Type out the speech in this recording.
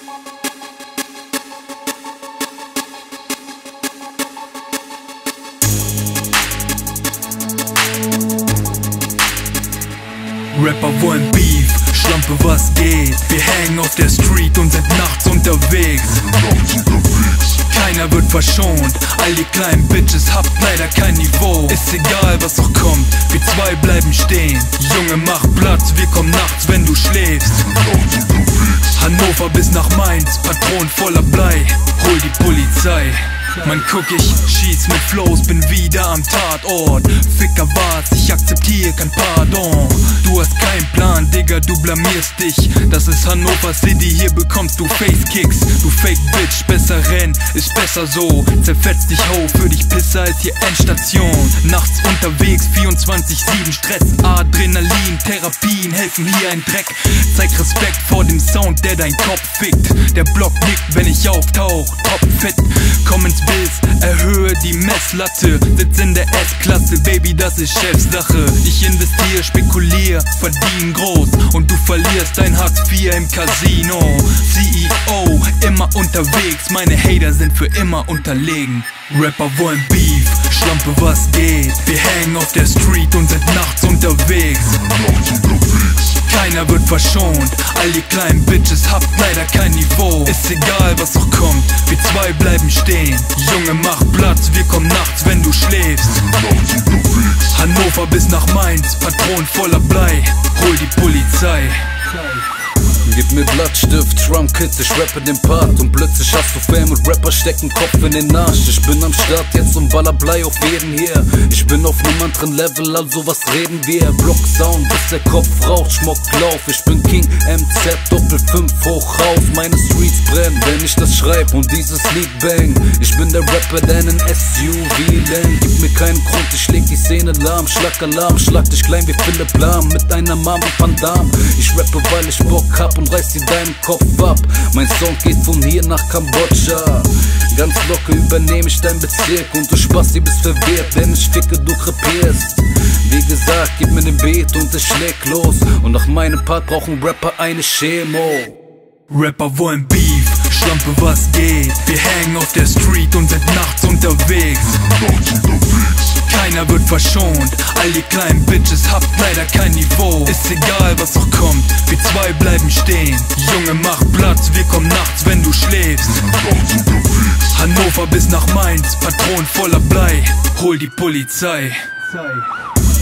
Rapper wollen Beef, Schlampe, was geht? Wir hängen auf der Street und sind nachts unterwegs. Keiner wird verschont, all die kleinen Bitches habt leider kein Niveau. Ist egal, was auch kommt, wir zwei bleiben stehen. Junge, mach Platz, wir kommen nachts, wenn du schläfst. Hannover bis nach Mainz, Patronen voller Blei, hol die Polizei. Man guck, ich schieß mit Flows, bin wieder am Tatort. Ficker war's, ich akzeptiere kein Pardon. Du hast keinen Plan, Digga, du blamierst dich. Das ist Hannover City, hier bekommst du Facekicks. Du Fake Bitch, besser renn, ist besser so. Zerfetz dich ho, für dich Pisser ist hier Endstation. Nachts unterwegs, 24/7 Stress, Adrenalin, Therapien helfen hier ein Dreck. Zeig Respekt vor dem Sound, der dein Kopf fickt. Der Block nickt, wenn ich auftauch, topfit. Komm ins Bild, erhöhe die Messlatte. Sitz in der S-Klasse, Baby, das ist Chefsache. Ich investiere, spekuliere, verdien groß. Und du verlierst dein Hartz IV im Casino. CEO, immer unterwegs, meine Hater sind für immer unterlegen. Rapper wollen Beef, Schlampe, was geht? Wir hängen auf der Street und sind nachts unterwegs. Keiner wird verschont, all die kleinen Bitches habt leider kein Niveau. Ist egal, was auch kommt, wir zwei bleiben stehen. Junge, mach Platz, wir kommen nachts, wenn du schläfst. Hannover bis nach Mainz, Patronen voller Blei, hol die Polizei. Gib mir Blattstift, Drumkit, ich rappe den Part. Und plötzlich hast du Fame und Rapper stecken Kopf in den Arsch. Ich bin am Start jetzt und baller Blei auf jeden hier. Ich bin auf nem anderen Level, also was reden wir? Block-Sound, bis der Kopf raucht, Schmock lauf. Ich bin King, MZ, Doppel 5 hoch rauf. Meine Streets brennen, wenn ich das schreib und dieses Lied bang. Ich bin der Rapper, der einen SUV lenkt. Gib mir keinen Grund, ich leg die Szene lahm. Schlag Alarm, schlag dich klein wie Philipp Lahm. Mit einer Mama Van Damme. Ich rappe, weil ich Bock hab und reiß dir deinen Kopf ab. Mein Sound geht von hier nach Kambodscha. Ganz locker übernehme ich dein Bezirk. Und du Spasti bist verwirrt, wenn ich ficke, du krepierst. Wie gesagt, gib mir den Beat und es schlägt los. Und nach meinem Part brauchen Rapper eine Chemo. Rapper wollen Beef, Schlampe, was geht? Wir hängen auf der Street und sind nachts unterwegs. Keiner wird verschont, all die kleinen Bitches habt leider kein Niveau. Ist egal, was auch kommt, wir zwei bleiben stehen. Junge, mach Platz, wir kommen nachts, wenn du schläfst. Hannover bis nach Mainz, Patronen voller Blei, hol die Polizei.